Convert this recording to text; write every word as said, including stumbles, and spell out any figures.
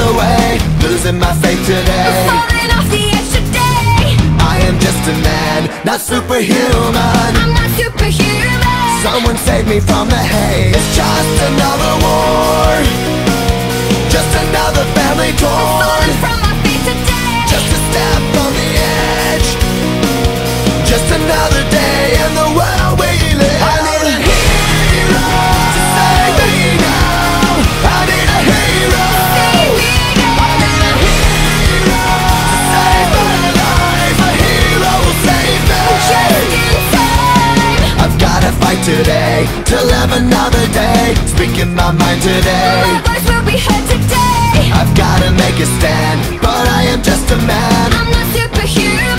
away, losing my faith today. I'm falling off the edge today. I am just a man, not superhuman. I'm not superhuman. Someone save me from the hate. It's just another war, just another family torn. Falling from my feet today. Just a step on the edge, just another day in the world we live. I need a hero to save me now. I need a hero. Save me now. I need a hero to save my life. A hero will save me. Just in time. I've gotta fight today to live another day, speaking my mind today. My voice will be heard today. I've gotta make a stand, but I am just a man. I'm not superhuman.